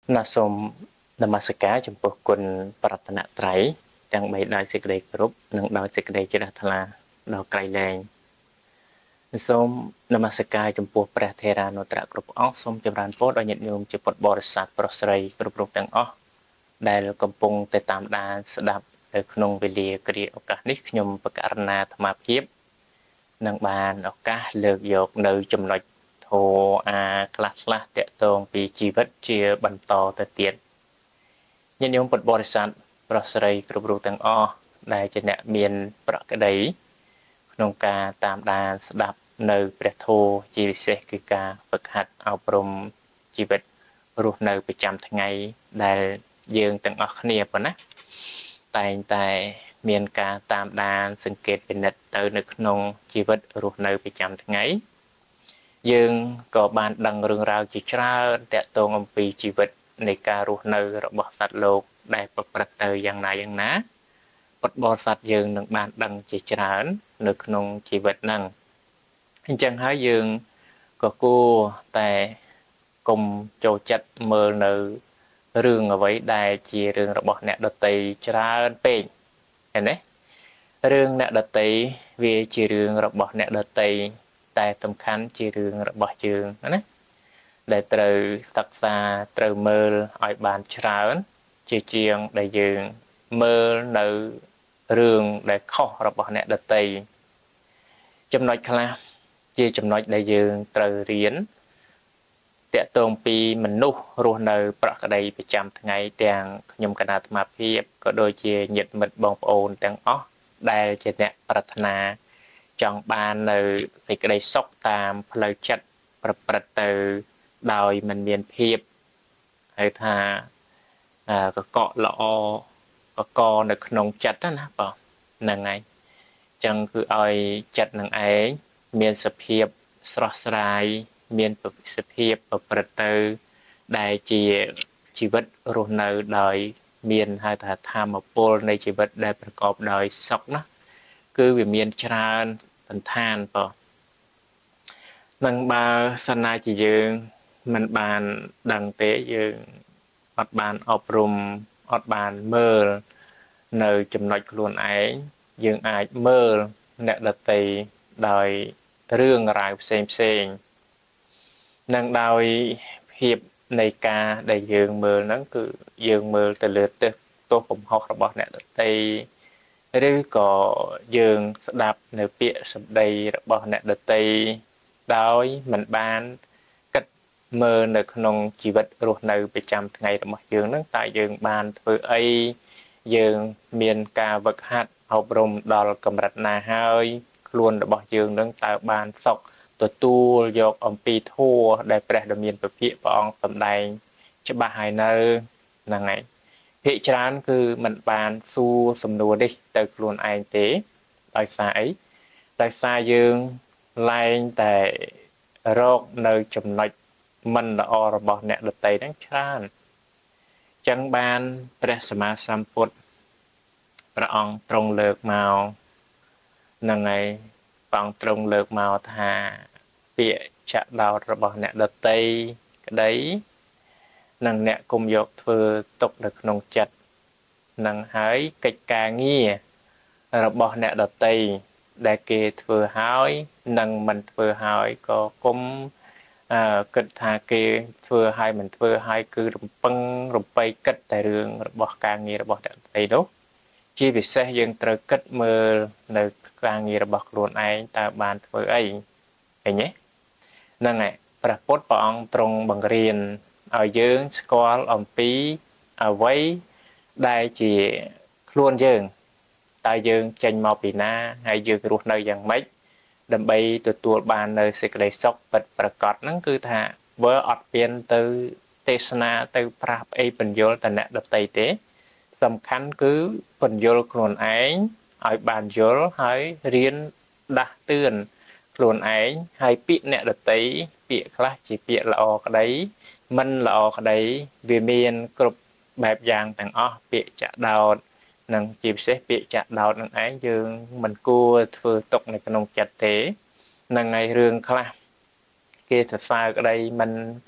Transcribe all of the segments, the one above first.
ណាសូមនមស្ការចំពោះគុណប្រតនត្រ័យទាំងបីដោយសេចក្តីគោរពនិងដោយសេចក្តីជ្រះថ្លាដល់ក្រៃលែងសូមនមស្ការចំពោះព្រះថេរានុត្រៈគ្រប់អង្គសូមចម្រើនពរដល់ញាតិញោមជាពុទ្ធបរិស័ទប្រុសស្រីគ្រប់រូបទាំងអស់ដែលកំពុងតែតាមដានស្ដាប់នៅក្នុងវេលាគ្រាឱកាសនេះខ្ញុំបកករណាអាត្មាភាពនឹងបានឱកាសលើកយកនៅចំណុចធម៌ខ្លះតាក់ទងពីជីវិតជាបន្តទៅទៀតញាតិញោមពុទ្ធបរិស័ទប្រុសស្រីគ្រប់រូបទាំងអស់ដែលជាអ្នកមានប្រក្តីក្នុងការតាមដានស្ដាប់នៅព្រះធម៌ជាពិសេសគឺការហ្វឹកហាត់អប់រំជីវិតរស់នៅប្រចាំថ្ងៃដែលយើងទាំងអស់គ្នាប៉ុណ្ណាតែងតែមានការតាមដានសង្កេតពិនិត្យទៅនៅក្នុងជីវិតរស់នៅប្រចាំថ្ងៃយើងក៏បានដឹងរឿងរ៉ាវជាច្រើនតាក់ទងអំពីជីវិតនៃការរស់នៅរបស់សត្វលោកដែលប្រព្រឹត្តទៅយ៉ាងណាពុទ្ធបរិស័ទយើងនឹងបានដឹងជាច្រើននៅក្នុងជីវិតហ្នឹងអញ្ចឹងហើយយើងក៏គួរតែកុំចូលចិត្តមើលនៅរឿងអ្វីដែលជារឿងរបស់អ្នកដទៃច្រើនពេកឃើញទេរឿងអ្នកដទៃវាជារឿងរបស់អ្នកដទៃតែសំខាន់ជារឿងរបស់យើងណាដែលត្រូវសិក្សាត្រូវមើលឲ្យបានច្រើនជាជាងដែលយើងមើលនៅរឿងដែលខុសរបស់អ្នកដទៃចំណុចខ្លះជាចំណុចដែលយើងត្រូវរៀនតាក់ទងពីមនុស្សរស់នៅប្រក្តីប្រចាំថ្ងៃទាំងខ្ញុំគណៈអាត្មាភាពក៏ដូចជាញាតិមិត្តបងប្អូនទាំងអស់ដែលជាអ្នកប្រាថ្នាចង់បាននៅសេចក្តីសុខតាមផ្លូវចិត្តប្រព្រឹត្តទៅដោយមិនមានភាពហៅថាកកល្អកនៅក្នុងចិត្តណាបងហ្នឹងហើយអញ្ចឹងគឺឲ្យចិត្តនឹងឯងមានសភាពស្រស់ស្រាយមានសភាពប្រព្រឹត្តទៅដែលជាជីវិតរស់នៅដោយមានហៅថាធម៌ពលនៃជីវិតដែលប្រកបដោយសុខណាគឺវាមានច្រើនសន្តានបងនឹងបើសិនណាជាយើងមិនបានដឹងទេយើងអត់បានអប់រំអត់បានមើលនៅចំណុចខ្លួនឯងយើងអាចមើលអ្នកដទៃដោយរឿងរ៉ាវផ្សេងនឹងដោយភាពនៃការដែលយើងមើលហ្នឹងគឺយើងមើលទៅលើទោសកំហុសរបស់អ្នកដទៃឬក៏យើងស្ដាប់នៅពាក្យសម្ដីរបស់អ្នកដទៃដោយមិនបានគិតមើលនៅក្នុងជីវិតរស់នៅប្រចាំថ្ងៃរបស់យើងហ្នឹងតើយើងបានធ្វើអីយើងមានការវឹកហាត់អប់រំដល់កម្រិតណាហើយខ្លួនរបស់យើងនឹងតើបានសុខទទួលយកអំពីធម៌ដែលព្រះដ៏មានពភាកព្រះអង្គសម្ដែងច្បាស់ហើយនៅហ្នឹងហើយភាគច្រើនគឺมันបានសួរសំណួរនេះទៅខ្លួនឯងទេដោយសារអីដោយសារយើងលែងតែរកនៅចំណុចមិនល្អរបស់អ្នកដទៃហ្នឹងច្រើនចឹងបានព្រះសម្មាសម្ពុទ្ធព្រះអង្គទ្រង់លើកមកហ្នឹងហើយព្រះអង្គទ្រង់លើកមកថាពាក្យចាក់ដោតរបស់អ្នកដទៃក្តីនិងអ្នកគុំយកធ្វើទុកនៅក្នុងចិត្តនឹងហើយកិច្ចការងាររបស់អ្នកដទៃដែលគេធ្វើហើយនិងមិនធ្វើហើយក៏គុំគិតថាគេធ្វើហើយមិនធ្វើហើយគឺរំពឹងរំបីគិតតែរឿងរបស់ការងាររបស់អ្នកដទៃនោះជាពិសេសយើងត្រូវគិតមើលនៅការងាររបស់ខ្លួនឯងតើបានធ្វើអីឃើញទេហ្នឹងហើយព្រះពុទ្ធព្រះអង្គទ្រង់បង្រៀនឲ្យយើងស្គាល់អំពីអ្វីដែលជាខ្លួនយើងតើយើងចេញមកពីណាហើយយើងរស់នៅយ៉ាងម៉េចដើម្បីទទួលបាននៅសេចក្តីសុខពិតប្រាកដហ្នឹងគឺថាបើអត់មានទៅទេសនាទៅប្រាប់អីបញ្យលតអ្នកដទៃទេសំខាន់គឺបញ្យលខ្លួនឯងឲ្យបានយល់ហើយរៀនដាស់តឿនខ្លួនឯងហើយពាក្យអ្នកដទៃពាក្យខ្លះជាពាក្យល្អក្តីមិនល្អក្តីវាមានគ្រប់បែបយ៉ាងទាំងអស់ពាក្យចាក់ដោតនិងជាពិសេសពាក្យចាក់ដោតនឹងឯងយើងមិនគួរធ្វើទុកនៅក្នុងចិត្តទេនឹងឯរឿងខ្លះគេសរសើរក្តីមិនស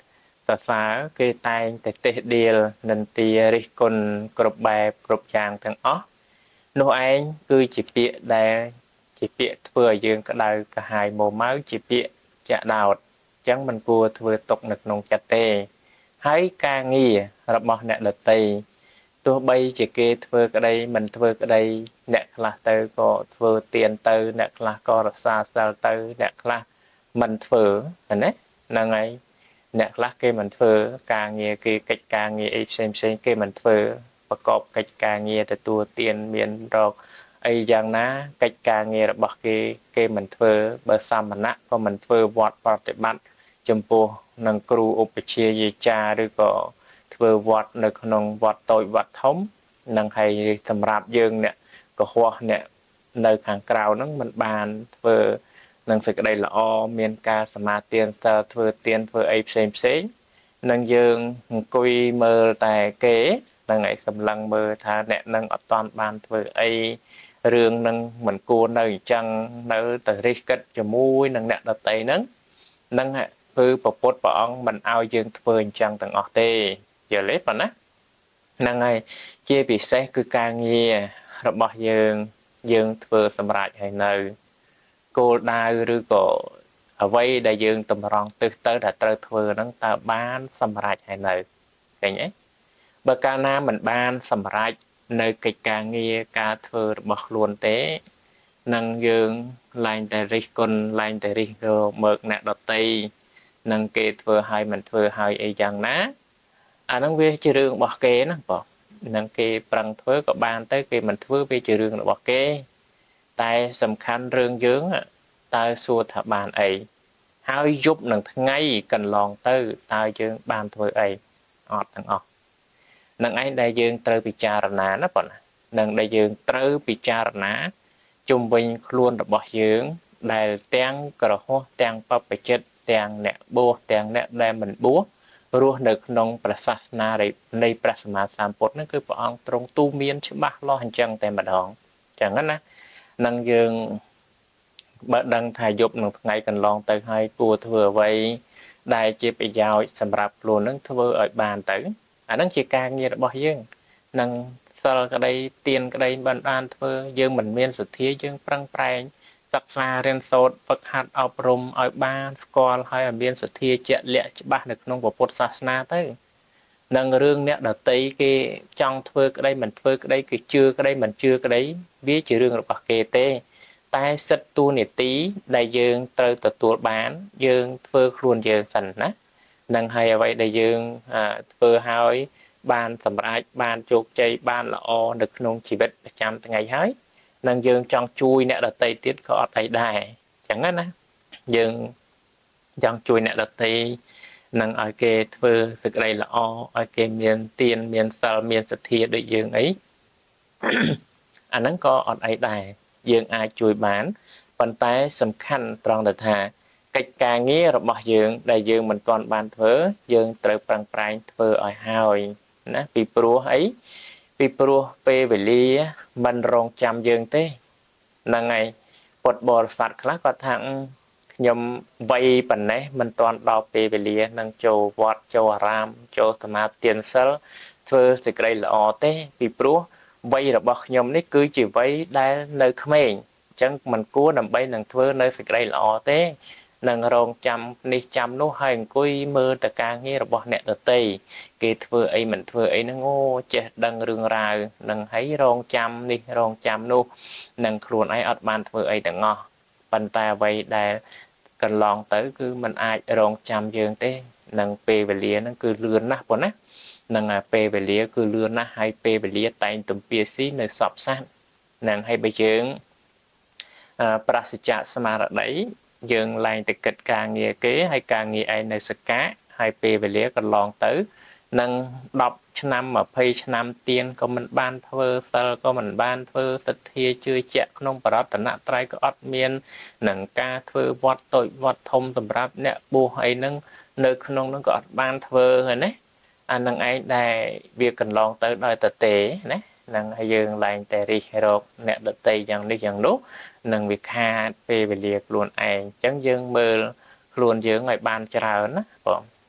xã cái tai tại tê điel nên tia rít con cột bè cột giang thằng ó nô anh cứ chỉ bịa để chỉ bịa vừa dương cái đời cả hai mồ máu chỉ bịa chạ đào chẳng mình cua vừa tục nực nông chặt tê hãy ca nghiรับមកអ្នកដតីទោះបីជាគេធ្វើក្តីមិនធ្វើក្តីអ្នកខ្លះទៅក៏ធ្វើទៀនទៅអ្នកខ្លះក៏រក្សាសិលទៅអ្នកខ្លះមិនធ្វើណាហ្នឹងហើយអ្នកខ្លះគេមិនធ្វើការងារគេកិច្ចការងារអីផ្សេងគេមិនធ្វើប្រកបកិច្ចការងារទទួលទានមានរកអីយ៉ាងណាកិច្ចការងាររបស់គេមិនធ្វើបើសាមណៈក៏មិនធ្វើវត្តប្រតិបត្តិចំពោះនឹងគ្រូឧបជាយាចាឬក៏ធ្វើវត្តនៅក្នុងវត្តតូចវត្តធំនឹងហើយសម្រាប់យើងអ្នកកុហកអ្នកនៅខាងក្រៅហ្នឹងមិនបានធ្វើនឹងសេចក្តីល្អមានការសមាទានសិលធ្វើទានធ្វើអីផ្សេងនឹងយើងអង្គុយមើលតែគេនឹងឯងសម្លឹងមើលថាអ្នកនឹងអត់តាន់បានធ្វើអីរឿងនឹងមិនគួរនៅអញ្ចឹងនៅតែរិះគិតជាមួយនឹងអ្នកដតីហ្នឹងគឺប្រពុតព្រះអង្គមិនឲ្យយើងធ្វើអញ្ចឹងទាំងអស់ទេយល់ទេប៉ុណ្ណាហ្នឹងហើយជាពិសេសគឺការងាររបស់យើងធ្វើសម្រាប់ឲ្យនៅគោលដៅឬក៏អ្វីដែលយើងតម្រង់ទិសទៅដែលត្រូវធ្វើហ្នឹងតើបានសម្រេចហើយនៅឃើញទេបើកាលណាមិនបានសម្រេចនៅកិច្ចការងារការធ្វើរបស់ខ្លួនទេនឹងយើងឡើងតែរិះគន់ឡើងតែរិះរមើកអ្នកដតីនឹងគេធ្វើឲ្យមិនធ្វើឲ្យអីយ៉ាងណាអាហ្នឹងវាជារឿងរបស់គេណាបងនឹងគេប្រឹងធ្វើក៏បានទៅគេមិនធ្វើវាជារឿងរបស់គេតែសំខាន់រឿងយើងតើសួរថាបានអីហើយយប់នឹងថ្ងៃកន្លងទៅតើយើងបានធ្វើអីអត់ទាំងអស់នឹងឯងដែលយើងត្រូវពិចារណាណាបងនឹងដែលយើងត្រូវពិចារណាជុំវិញខ្លួនរបស់យើងដែលទាំងក្រហោះទាំងបព្វជិតទាំងអ្នកបួសទាំងអ្នកដែលមិនបួសរស់នៅក្នុងព្រះសាសនានៃព្រះសម្មាសម្ពុទ្ធហ្នឹងគឺព្រះអង្គទ្រង់ទូមានច្បាស់លាស់អញ្ចឹងតែម្ដងចឹងណានឹងយើងបើដឹងថាយប់នឹងថ្ងៃកន្លងទៅហើយគួរធ្វើអ្វីដែលជាប្រយោជន៍សម្រាប់ខ្លួននឹងធ្វើឲ្យបានទៅអាហ្នឹងជាការងាររបស់យើងនឹងសិលក្តីទានក្តីបានធ្វើយើងមិនមានសទ្ធាយើងប្រឹងប្រែងសិក្សារៀនសូត្រฝึกហាត់អប់រំឲ្យបានស្គាល់ហើយឲ្យមានសទ្ធាជាក់លាក់ច្បាស់នៅក្នុងពុទ្ធសាសនាទៅនឹងរឿងអ្នកដតីគេចង់ធ្វើក្តីមិនធ្វើក្តីគេជឿក្តីមិនជឿក្តីវាជារឿងរបស់គេទេតែសិទ្ធិទូនីតិដែលយើងត្រូវទទួលបានយើងធ្វើខ្លួនយើងសិនណានឹងហើយអ្វីដែលយើងធ្វើហើយបានសម្រេចបានជោគជ័យបានល្អនៅក្នុងជីវិតប្រចាំថ្ងៃហើយនឹងយើងចង់ជួយអ្នកដតីទៀតក៏អត់អីដែរចឹងណាយើងចង់ជួយអ្នកដតីនឹងឲ្យគេធ្វើសេចក្តីល្អឲ្យគេមានទានមានសិលមានសទ្ធាដូចយើងអីអាហ្នឹងក៏អត់អីដែរយើងអាចជួយបានប៉ុន្តែសំខាន់ត្រង់ថាកិច្ចការងាររបស់យើងដែលយើងមិនទាន់បានធ្វើយើងត្រូវប្រឹងប្រែងធ្វើឲ្យហើយណាពីព្រោះអីពីព្រោះពេលវេលាមិនរងចាំយើងទេហ្នឹងហើយពុទ្ធបរិស័ទខ្លះគាត់ថាខ្ញុំវ័យប៉ុណ្ណេះមិនទាន់ដល់ពេលវេលានឹងចូលវត្តចូលអារាមចូលសមាធិទានសិលធ្វើសេចក្តីល្អទេពីព្រោះវ័យរបស់ខ្ញុំនេះគឺជាវ័យដែលនៅក្មេងអញ្ចឹងមិនគួរដើម្បីនឹងធ្វើនៅសេចក្តីល្អទេនឹងរងចាំនេះចាំនោះហើយអង្គុយមើលតការងាររបស់អ្នកដតីគេធ្វើអីមិនធ្វើអីហ្នឹងអូចេះដឹងរឿងរ៉ាវនឹងហើយរងចាំនេះរងចាំនោះនឹងខ្លួនឯងអត់បានធ្វើអីទាំងអស់ប៉ុន្តែអ្វីដែលកន្លងទៅគឺมันអាចរងចាំយើងទេនឹងពេលវេលាហ្នឹងគឺលឿនណាស់ប៉ុណ្ណានឹងពេលវេលាគឺលឿនណាស់ហើយពេលវេលាតែងទំពាស៊ីនៅសពសាស្ត្រនឹងហើយបើយើងប្រាសចាកស្មារតីយើងឡើងតែគិតការងារគេហើយការងារឯងនៅសកាហើយពេលវេលាកន្លងទៅនឹង10ឆ្នាំ20ឆ្នាំទៀនក៏មិនបានធ្វើសិលក៏មិនបានធ្វើទិដ្ឋាជឿជាក់ក្នុងបរតនត្រ័យក៏អត់មាននឹងការធ្វើវត្តតូចវត្តធំសម្រាប់អ្នកបួសអីហ្នឹងនៅក្នុងហ្នឹងក៏អត់បានធ្វើហើយណាអានឹងឯងដែលវាកន្លងទៅដោយតទេណានឹងហើយយើងឡើងតែរិះរកអ្នកដតីយ៉ាងនេះយ៉ាងនោះនឹងវាខាតពេលវេលាខ្លួនឯងអញ្ចឹងយើងមើលខ្លួនយើងឲ្យបានច្រើនណាបង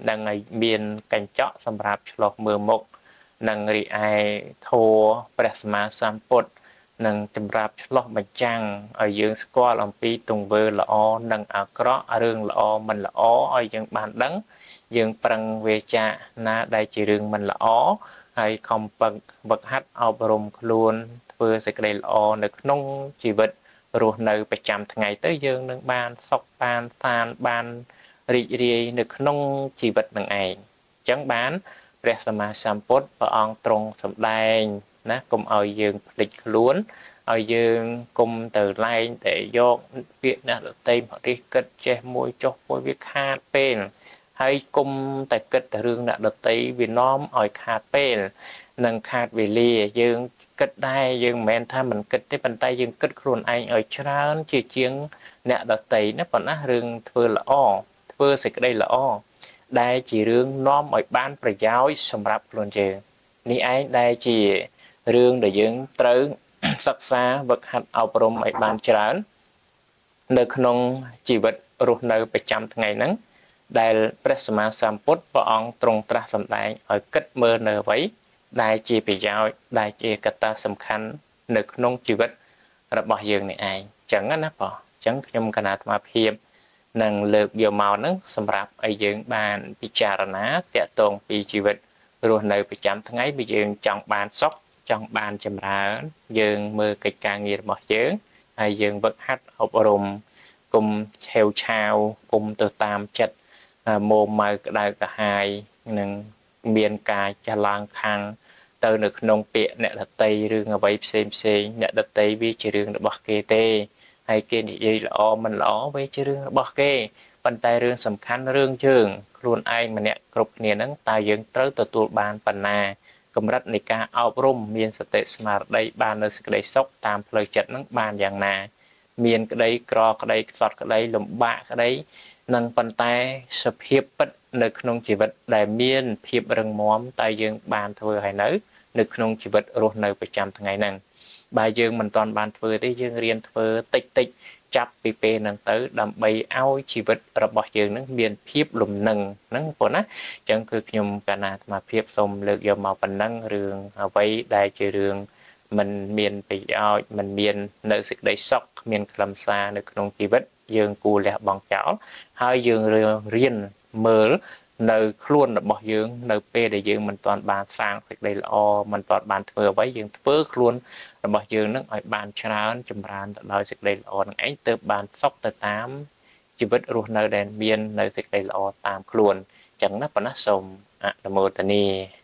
នឹងឲ្យមានកញ្ចក់សម្រាប់ឆ្លោះមើលមុខនឹងរីឯធัวព្រះសម្មាសម្ពុទ្ធនឹងចម្រាប់ឆ្លោះបញ្ចាំងឲ្យយើងស្គាល់អំពីទង្វើល្អនិងអាក្រក់រឿងល្អមិនល្អឲ្យយើងបានដឹងយើងប្រឹងវាចាណាដែលជារឿងមិនល្អហើយខំពឹងវឹកហាត់អប់រំខ្លួនធ្វើសេចក្តីល្អនៅក្នុងជីវិតរស់នៅប្រចាំថ្ងៃទៅយើងនឹងបានសុខបានសានបានរីករាយនៅក្នុងជីវិតនឹងឯងអញ្ចឹងបានព្រះសម្មាសម្ពុទ្ធព្រះអង្គទ្រង់សម្ដែងណាកុំឲ្យយើងភ្លេចខ្លួនឲ្យយើងគុំទៅឡែងតែយកពាក្យអ្នកដទៃមករិះគិតចេះមួយចុះមួយវាខាតពេលហើយគុំតែគិតតែរឿងអ្នកដទៃវានាំឲ្យខាតពេលនិងខាតវេលាយើងគិតដែរយើងមិនមែនថាមិនគិតទេប៉ុន្តែយើងគិតខ្លួនឯងឲ្យច្រើនជាជាងអ្នកដទៃណាប៉ុណ្ណារឿងធ្វើល្អធ្វើសេចក្តីល្អដែលជារឿងនាំឲ្យបានប្រយោជន៍សម្រាប់ខ្លួនយើងនេះឯងដែលជារឿងដែលយើងត្រូវសិក្សាវឹកហាត់អប់រំឲ្យបានច្រើននៅក្នុងជីវិតរស់នៅប្រចាំថ្ងៃហ្នឹងដែលព្រះសម្មាសម្ពុទ្ធព្រះអង្គទ្រង់ត្រាស់សម្ដែងឲ្យគិតមើលនៅអ្វីដែលជាប្រយោជន៍ដែលជាកត្តាសំខាន់នៅក្នុងជីវិតរបស់យើងនេះឯងចឹងណាបងចឹងខ្ញុំគណៈអាត្មាភាពនឹងលើកយកមកហ្នឹងសម្រាប់ឲ្យយើងបានពិចារណាតាក់ទងពីជីវិតរស់នៅប្រចាំថ្ងៃពីយើងចង់បានសុខចង់បានចម្រើនយើងមើលកិច្ចការងាររបស់យើងហើយយើងវឹកហាត់អប់រំគុំឆេវឆាវគុំទៅតាមចិត្តម៉ូម៉ៅក្តៅក្រហាយនឹងមានការចឡើងខាងទៅនៅក្នុងពាក្យអ្នកដតីរឿងអ្វីផ្សេងអ្នកដតីវាជារឿងរបស់គេទេហើយគេនិយាយល្អមិនល្អវាជារឿងរបស់គេប៉ុន្តែរឿងសំខាន់រឿងយើងខ្លួនឯងម្នាក់គ្រប់គ្នានឹងតើយើងត្រូវទទួលបានបណ្ណាកម្រិតនៃការអប់រំមានសតិស្មារតីបាននៅសេចក្តីសុខតាមផ្លូវចិត្តនឹងបានយ៉ាងណាមានក្តីក្រក្តីខ្សត់ក្តីលំបាកក្តីនឹងប៉ុន្តែសភាពពិតនៅក្នុងជីវិតដែលមានភាពរឹងមាំតែយើងបានធ្វើហើយនៅក្នុងជីវិតរស់នៅប្រចាំថ្ងៃហ្នឹងបើយើងមិនទាន់បានធ្វើទេយើងរៀនធ្វើតិចចាប់ពីពេលហ្នឹងទៅដើម្បីឲ្យជីវិតរបស់យើងនឹងមានភាពលំនឹងហ្នឹងប៉ុណ្ណាអញ្ចឹងគឺខ្ញុំកណាអាត្មាភាពសូមលើកយកមកប៉ុណ្ណឹងរឿងអ្វីដែលជារឿងមិនមានប្រយោជន៍មិនមាននៅសេចក្តីសុខគ្មានខ្លឹមសារនៅក្នុងជីវិតយើងគួរលះបង់ចោលហើយយើងរៀនមើលនៅខ្លួនរបស់យើងនៅពេលដែលយើងមិនទាន់បានសាងសេចក្តីល្អមិនទាន់បានធ្វើអ្វីយើងធ្វើខ្លួនរបស់យើងនឹងឲ្យបានច្រើនចម្រើនទៅដោយសេចក្តីល្អនឹងឯងទើបបានសុខទៅតាមជីវិតរស់នៅដែលមាននៅសេចក្តីល្អតាមខ្លួនចឹងណាប៉ុណ្ណាសូមអនុមោទនា